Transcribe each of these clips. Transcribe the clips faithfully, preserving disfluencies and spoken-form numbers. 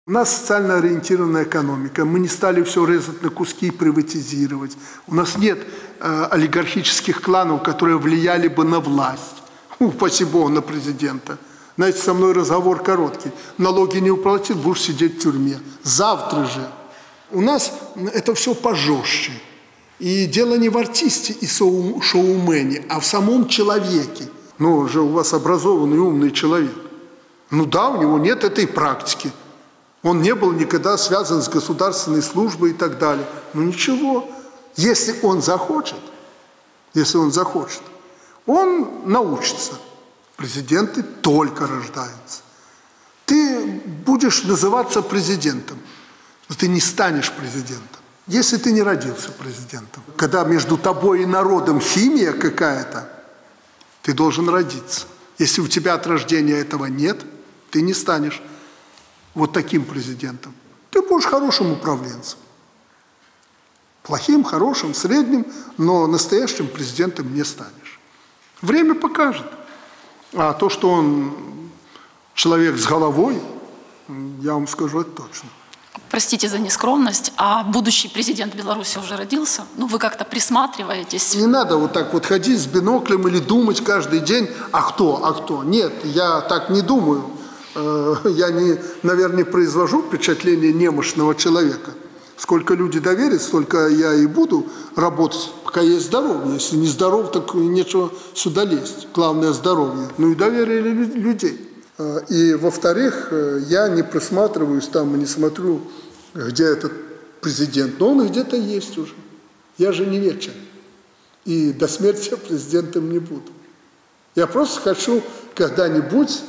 У нас социально ориентированная экономика. Мы не стали все резать на куски и приватизировать. У нас нет э, олигархических кланов, которые влияли бы на власть. Упаси Бога, на президента. Знаете, со мной разговор короткий. Налоги не уплатил, будешь сидеть в тюрьме. Завтра же. У нас это все пожестче. И дело не в артисте и шоумене, а в самом человеке. Ну, же у вас образованный, умный человек. Ну да, у него нет этой практики. Он не был никогда связан с государственной службой и так далее. Ну ничего, если он захочет, если он захочет, он научится. Президенты только рождаются. Ты будешь называться президентом, но ты не станешь президентом, если ты не родился президентом. Когда между тобой и народом химия какая-то, ты должен родиться. Если у тебя от рождения этого нет, ты не станешь вот таким президентом. Ты будешь хорошим управленцем. Плохим, хорошим, средним, но настоящим президентом не станешь. Время покажет. А то, что он человек с головой, я вам скажу это точно. Простите за нескромность, а будущий президент Беларуси уже родился? Ну, вы как-то присматриваетесь? Не надо вот так вот ходить с биноклем или думать каждый день, а кто, а кто. Нет, я так не думаю. Я, не, наверное, не произвожу впечатление немощного человека. Сколько люди доверят, столько я и буду работать, пока есть здоровье. Если не здоров, так нечего сюда лезть. Главное – здоровье. Ну и доверие людей. И, во-вторых, я не присматриваюсь там и не смотрю, где этот президент. Но он где-то есть уже. Я же не вечен. И до смерти я президентом не буду. Я просто хочу когда-нибудь,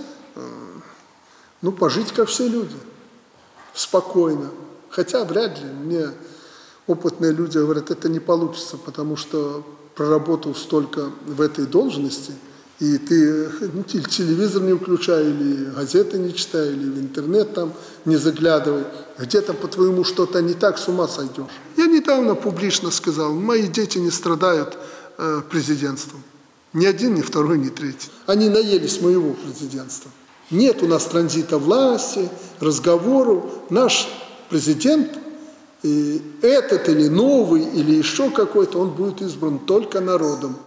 ну, пожить, как все люди. Спокойно. Хотя вряд ли. Мне опытные люди говорят, это не получится, потому что проработал столько в этой должности, и ты ну, телевизор не включай, или газеты не читай, или в интернет там не заглядывай. Где-то, по-твоему, что-то не так, с ума сойдешь. Я недавно публично сказал, мои дети не страдают э, президентством. Ни один, ни второй, ни третий. Они наелись моего президентства. Нет у нас транзита власти, разговору. Наш президент, и этот или новый, или еще какой-то, он будет избран только народом.